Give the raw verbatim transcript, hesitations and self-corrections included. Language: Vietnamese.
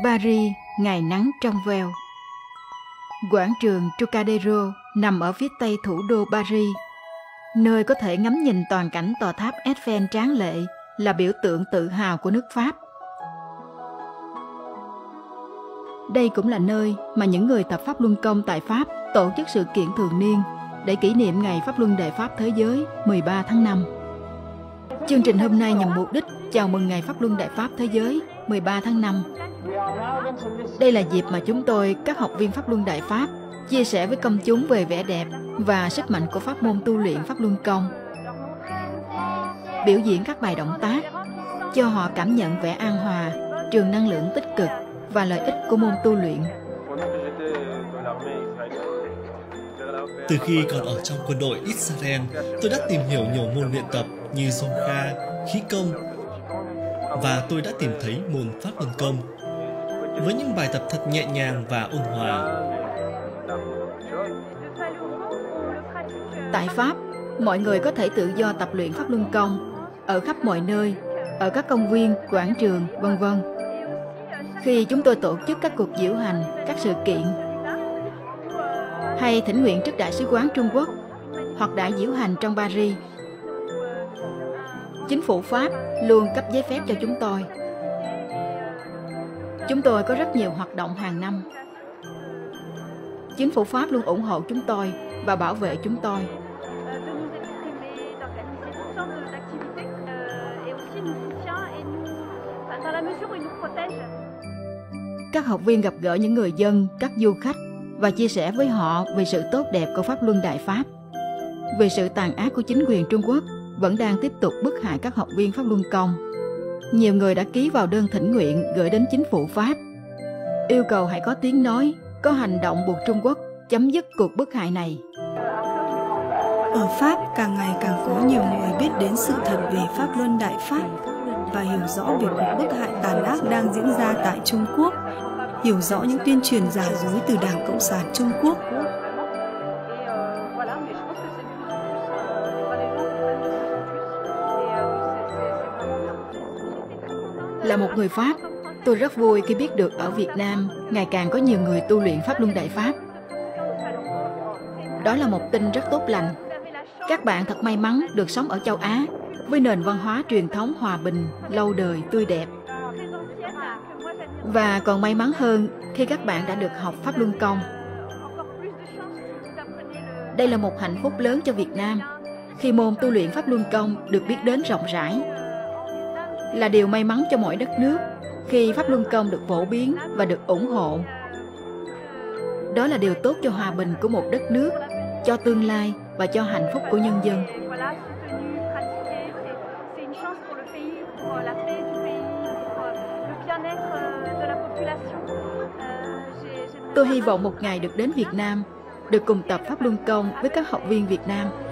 Paris, ngày nắng trong veo. Quảng trường Trocadero nằm ở phía tây thủ đô Paris, nơi có thể ngắm nhìn toàn cảnh tòa tháp Eiffel tráng lệ, là biểu tượng tự hào của nước Pháp. Đây cũng là nơi mà những người tập Pháp Luân Công tại Pháp tổ chức sự kiện thường niên để kỷ niệm Ngày Pháp Luân Đại Pháp Thế giới mười ba tháng năm. Chương trình hôm nay nhằm mục đích chào mừng Ngày Pháp Luân Đại Pháp Thế giới mười ba tháng năm. Đây là dịp mà chúng tôi, các học viên Pháp Luân Đại Pháp, chia sẻ với công chúng về vẻ đẹp và sức mạnh của pháp môn tu luyện Pháp Luân Công, biểu diễn các bài động tác cho họ cảm nhận vẻ an hòa, trường năng lượng tích cực và lợi ích của môn tu luyện. Từ khi còn ở trong quân đội Israel, tôi đã tìm hiểu nhiều môn luyện tập như yoga, khí công, và tôi đã tìm thấy môn Pháp Luân Công với những bài tập thật nhẹ nhàng và ôn hòa. Tại Pháp, mọi người có thể tự do tập luyện Pháp Luân Công ở khắp mọi nơi, ở các công viên, quảng trường, vân vân. Khi chúng tôi tổ chức các cuộc diễu hành, các sự kiện, hay thỉnh nguyện trước Đại sứ quán Trung Quốc hoặc đại diễu hành trong Paris, chính phủ Pháp luôn cấp giấy phép cho chúng tôi. Chúng tôi có rất nhiều hoạt động hàng năm. Chính phủ Pháp luôn ủng hộ chúng tôi và bảo vệ chúng tôi. Các học viên gặp gỡ những người dân, các du khách và chia sẻ với họ về sự tốt đẹp của Pháp Luân Đại Pháp, về sự tàn ác của chính quyền Trung Quốc vẫn đang tiếp tục bức hại các học viên Pháp Luân Công. Nhiều người đã ký vào đơn thỉnh nguyện gửi đến chính phủ Pháp, yêu cầu hãy có tiếng nói, có hành động buộc Trung Quốc chấm dứt cuộc bức hại này. Ở Pháp, càng ngày càng có nhiều người biết đến sự thật về Pháp Luân Đại Pháp và hiểu rõ về cuộc bức hại tàn ác đang diễn ra tại Trung Quốc, hiểu rõ những tuyên truyền giả dối từ Đảng Cộng sản Trung Quốc. Là một người Pháp, tôi rất vui khi biết được ở Việt Nam ngày càng có nhiều người tu luyện Pháp Luân Đại Pháp. Đó là một tin rất tốt lành. Các bạn thật may mắn được sống ở châu Á với nền văn hóa truyền thống hòa bình, lâu đời, tươi đẹp. Và còn may mắn hơn khi các bạn đã được học Pháp Luân Công. Đây là một hạnh phúc lớn cho Việt Nam khi môn tu luyện Pháp Luân Công được biết đến rộng rãi. Là điều may mắn cho mỗi đất nước khi Pháp Luân Công được phổ biến và được ủng hộ. Đó là điều tốt cho hòa bình của một đất nước, cho tương lai và cho hạnh phúc của nhân dân. Tôi hy vọng một ngày được đến Việt Nam, được cùng tập Pháp Luân Công với các học viên Việt Nam.